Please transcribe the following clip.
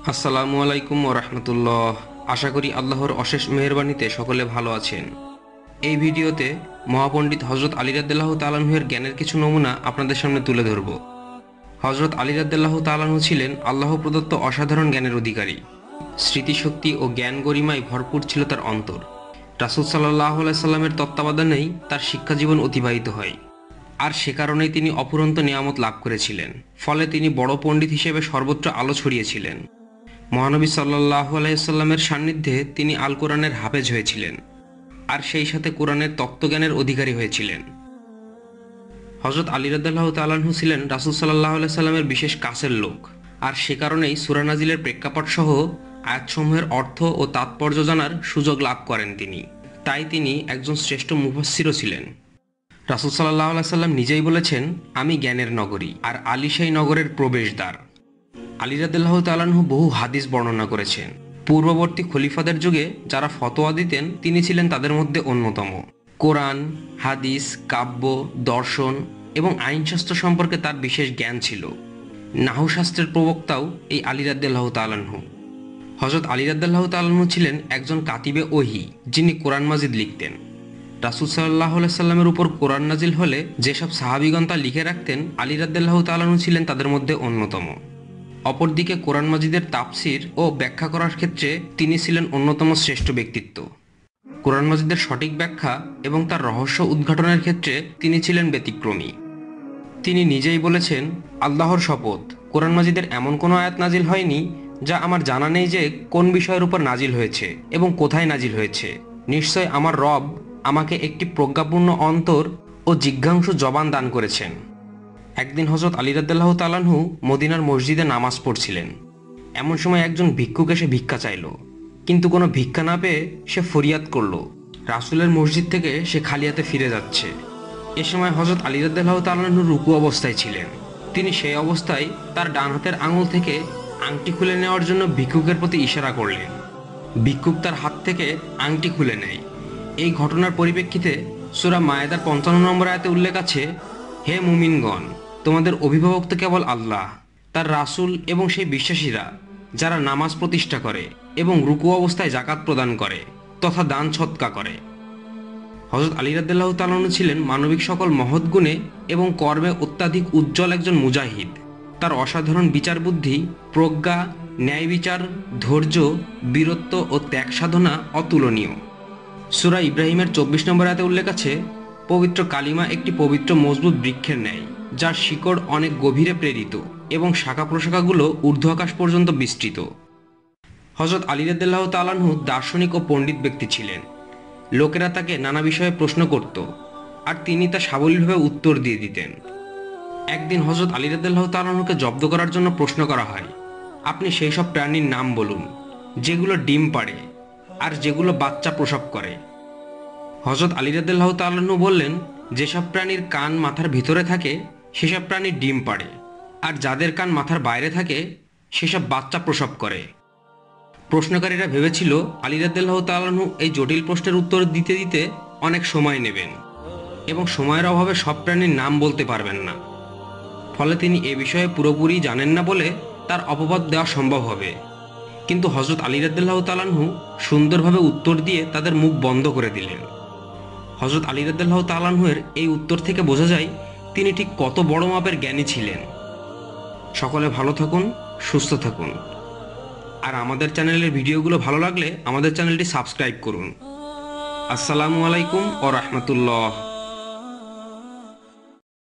আসসালামু আলাইকুম ওয়া রাহমাতুল্লাহ। আশা করি আল্লাহর অশেষ মেহেরবানিতে সকলে ভালো আছেন। এই ভিডিওতে মহাপণ্ডিত হযরত আলী রাদিয়াল্লাহু তাআলা আনহু-এর জ্ঞানের কিছু নমুনা আপনাদের সামনে তুলে ধরব। হযরত আলী রাদিয়াল্লাহু তাআলা আনহু ছিলেন আল্লাহ প্রদত্ত অসাধারণ জ্ঞানের অধিকারী। স্মৃতিশক্তি ও জ্ঞান গরিমায় ভরপুর ছিল তার অন্তর। রাসূল সাল্লাল্লাহু আলাইহি সাল্লামের তত্ত্বাবধানেই তার শিক্ষাজীবন অতিবাহিত হয়, আর সে কারণেই তিনি অফুরন্ত নিয়ামত লাভ করেছিলেন। ফলে তিনি বড় পণ্ডিত হিসেবে সর্বত্র আলো ছড়িয়েছিলেন। মহানবী সাল্লাল্লাহু আলাইহি সাল্লামের সান্নিধ্যে তিনি আল কোরআনের হাফেজ হয়েছিলেন, আর সেই সাথে কোরআনের তত্ত্বজ্ঞানের অধিকারী হয়েছিলেন। হযরত আলী রাদিয়াল্লাহু তাআলা আনহু ছিলেন রাসূল সাল্লাল্লাহু আলাইহি সাল্লামের বিশেষ কাছের লোক, আর সে কারণেই সূরা নাজিলের প্রেক্ষাপট সহ আয়াতসমূহের অর্থ ও তাৎপর্য জানার সুযোগ লাভ করেন তিনি। তাই তিনি একজন শ্রেষ্ঠ মুফাসসিরও ছিলেন। রাসূল সাল্লাল্লাহু আলাইহি সাল্লাম নিজেই বলেছেন, আমি জ্ঞানের নগরী, আর আলী সেই নগরের প্রবেশদ্বার। আলী রাদিয়াল্লাহু তাআলা আনহু বহু হাদিস বর্ণনা করেছেন। পূর্ববর্তী খলিফাদের যুগে যারা ফতোয়া দিতেন তিনি ছিলেন তাদের মধ্যে অন্যতম। কোরআন, হাদিস, কাব্য, দর্শন এবং আইনশাস্ত্র সম্পর্কে তার বিশেষ জ্ঞান ছিল। নাহু শাস্ত্রের প্রবক্তাও এই আলী রাদিয়াল্লাহু তাআলা আনহু। হযরত আলী রাদিয়াল্লাহু তাআলা আনহু ছিলেন একজন কাতিবে ওহী, যিনি কোরআন মাজিদ লিখতেন। রাসূল সাল্লাল্লাহু আলাইহি সাল্লামের উপর কোরআন নাজিল হলে যেসব সাহাবীগণ তা লিখে রাখতেন, আলী রাদিয়াল্লাহু তাআলা আনহু ছিলেন তাদের মধ্যে অন্যতম। অপরদিকে কোরআন মাজিদের তাফসির ও ব্যাখ্যা করার ক্ষেত্রে তিনি ছিলেন অন্যতম শ্রেষ্ঠ ব্যক্তিত্ব। কোরআন মাজিদের সঠিক ব্যাখ্যা এবং তার রহস্য উদ্ঘাটনের ক্ষেত্রে তিনি ছিলেন ব্যতিক্রমী। তিনি নিজেই বলেছেন, আল্লাহর শপথ, কোরআন মাজিদের এমন কোনো আয়াত নাজিল হয়নি যা আমার জানা নেই যে কোন বিষয়ের উপর নাজিল হয়েছে এবং কোথায় নাজিল হয়েছে। নিশ্চয় আমার রব আমাকে একটি প্রজ্ঞাপূর্ণ অন্তর ও জিজ্ঞাসু জবান দান করেছেন। একদিন হযরত আলী রাদিয়াল্লাহু তাআলা আনহু মদিনার মসজিদে নামাজ পড়ছিলেন। এমন সময় একজন ভিক্ষুক এসে ভিক্ষা চাইল, কিন্তু কোনো ভিক্ষা না পেয়ে সে ফরিয়াদ করল, রাসূলের মসজিদ থেকে সে খালি হাতে ফিরে যাচ্ছে। এ সময় হযরত আলী রাদিয়াল্লাহু তাআলা আনহু রুকু অবস্থায় ছিলেন। তিনি সেই অবস্থায় তার ডান হাতের আঙুল থেকে আংটি খুলে নেওয়ার জন্য ভিক্ষুকের প্রতি ইশারা করলেন। ভিক্ষুক তার হাত থেকে আংটি খুলে নেয়। এই ঘটনার পরিপ্রেক্ষিতে সূরা মায়েদার ৫৫ নম্বর আয়াতে উল্লেখ আছে, হে মুমিনগণ, তোমাদের অভিভাবক তো কেবল আল্লাহ, তার রাসূল এবং সেই বিশ্বাসীরা যারা নামাজ প্রতিষ্ঠা করে এবং রুকু অবস্থায় যাকাত প্রদান করে তথা দান সৎকা করে। হযরত আলী রাদিয়াল্লাহু তাআলা আনহু ছিলেন মানবিক সকল মহৎ গুণে এবং কর্মে অত্যাধিক উজ্জ্বল একজন মুজাহিদ। তার অসাধারণ বিচার বুদ্ধি, প্রজ্ঞা, ন্যায় বিচার, ধৈর্য, বীরত্ব ও ত্যাগ সাধনা অতুলনীয়। সূরা ইব্রাহিমের ২৪ নম্বর আয়াতে উল্লেখ আছে, পবিত্র কালিমা একটি পবিত্র মজবুত বৃক্ষের ন্যায়, যার শিকড় অনেক গভীরে প্রেরিত এবং শাখা প্রশাখাগুলো ঊর্ধ্ব আকাশ পর্যন্ত বিস্তৃত। হযরত আলী রাদিয়াল্লাহু তাআলা আনহু দার্শনিক ও পণ্ডিত ব্যক্তি ছিলেন। লোকেরা তাকে নানা বিষয়ে প্রশ্ন করত, আর তিনি তা সাবলীলভাবে উত্তর দিয়ে দিতেন। একদিন হযরত আলী রাদিয়াল্লাহু তাআলা আনহুকে জব্দ করার জন্য প্রশ্ন করা হয়, আপনি সেই সব প্রাণীর নাম বলুন যেগুলো ডিম পাড়ে আর যেগুলো বাচ্চা প্রসব করে। হযরত আলী রাদিয়াল্লাহু তাআলা আনহু বললেন, যেসব প্রাণীর কান মাথার ভিতরে থাকে সেসব প্রাণী ডিম পাড়ে, আর যাদের কান মাথার বাইরে থাকে সেসব বাচ্চা প্রসব করে। প্রশ্নকারীরা ভেবেছিল আলী রাদিয়াল্লাহু তাআলা আনহু এই জটিল প্রশ্নের উত্তর দিতে দিতে অনেক সময় নেবেন এবং সময়ের অভাবে সব প্রাণীর নাম বলতে পারবেন না। ফলে তিনি এ বিষয়ে পুরোপুরি জানেন না বলে তার অপবাদ দেওয়া সম্ভব হবে। কিন্তু হযরত আলী রাদিয়াল্লাহু তাআলা আনহু সুন্দরভাবে উত্তর দিয়ে তাদের মুখ বন্ধ করে দিলেন। হযরত আলী রাদিয়াল্লাহু তাআলা আনহু-এর এই উত্তর থেকে বোঝা যায় তিনি ঠিক কত বড় মাপের জ্ঞানী ছিলেন। সকলে ভালো থাকুন, সুস্থ থাকুন। আর আমাদের চ্যানেলের ভিডিওগুলো ভালো লাগলে আমাদের চ্যানেলটি সাবস্ক্রাইব করুন। আসসালামু আলাইকুম ওয়া রাহমাতুল্লাহ।